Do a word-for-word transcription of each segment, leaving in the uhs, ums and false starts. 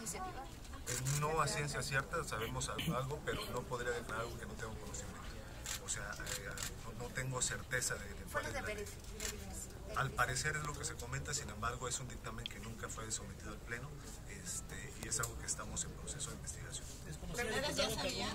iniciativa? Eh, no a ciencia cierta, sabemos algo, pero no podría declarar algo que no tengo conocimiento. O sea, eh, no, no tengo certeza de, de cuál es la ley. Al parecer es lo que se comenta, sin embargo es un dictamen que nunca fue sometido al pleno, este, y es algo que estamos en proceso de investigación. ¿Pero ya sabía?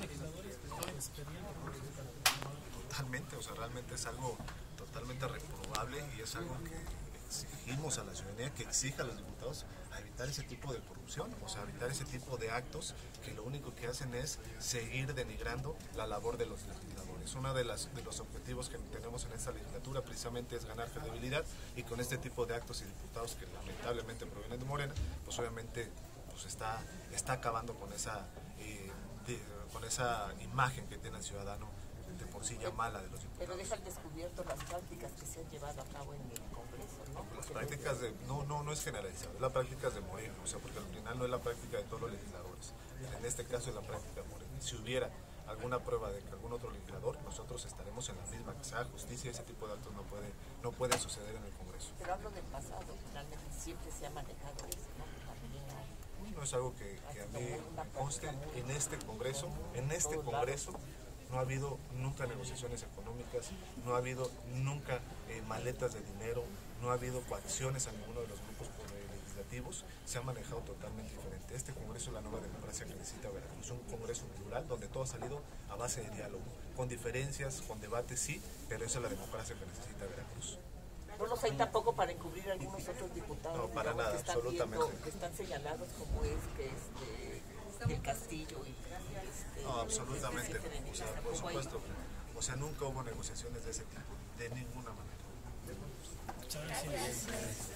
Totalmente, o sea, realmente es algo totalmente reprobable y es algo que exigimos a la ciudadanía, que exija a los diputados a evitar ese tipo de corrupción, o sea, evitar ese tipo de actos que lo único que hacen es seguir denigrando la labor de los legisladores. Uno de, las, de los objetivos que tenemos en esta legislatura precisamente es ganar credibilidad, y con este tipo de actos y diputados que lamentablemente provienen de Morena, pues obviamente pues está, está acabando con esa, eh, de, con esa imagen que tiene el ciudadano de por sí ya mala de los diputados. Pero deja al descubierto las prácticas que se han llevado a cabo en el Congreso, ¿no? Las prácticas de, no, no, no es generalizado, es la práctica de Morena, o sea, porque al final no es la práctica de todos los legisladores, en este caso es la práctica de Morena. Si hubiera alguna prueba de que algún otro legislador, nosotros estaremos en la misma, que se haga justicia, ese tipo de actos no puede, no pueden suceder en el Congreso. Pero hablo del pasado, finalmente siempre se ha manejado eso, ¿no? También hay... No es algo que, que a mí me conste en este Congreso, en este Congreso, no ha habido nunca negociaciones económicas, no ha habido nunca eh, maletas de dinero, no ha habido coacciones a ninguno de los grupos legislativos, se ha manejado totalmente diferente. Este Congreso es la nueva democracia que necesita Veracruz, un Congreso plural donde todo ha salido a base de diálogo, con diferencias, con debates sí, pero esa es la democracia que necesita Veracruz. No los hay tampoco para encubrir a algunos otros diputados, no, para digamos, nada, que están absolutamente. Viendo, que están señalados como es que este, el Castillo y este, no, absolutamente, etcétera, o sea, por supuesto, o sea, nunca hubo negociaciones de ese tipo, de ninguna manera. Gracias.